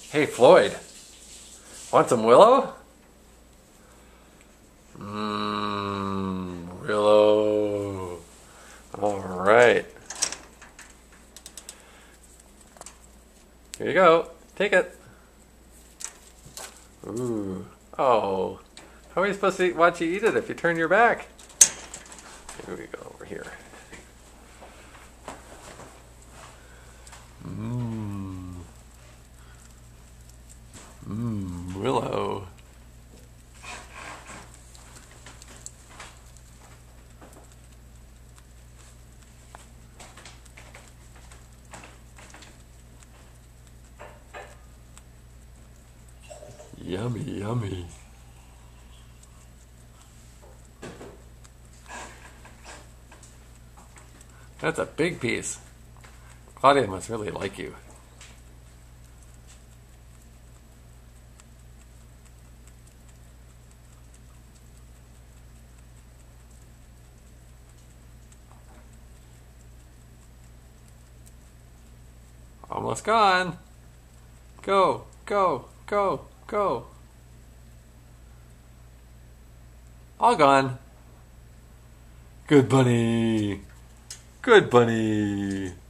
Hey Floyd, want some Willow? Willow. All right. Here you go. Take it. Ooh. Oh. How are you supposed to watch you eat it if you turn your back? Here we go, over here. Willow. Yummy, yummy. That's a big piece. Claudia must really like you. Almost gone. Go, go, go, go. All gone. Good bunny. Good bunny.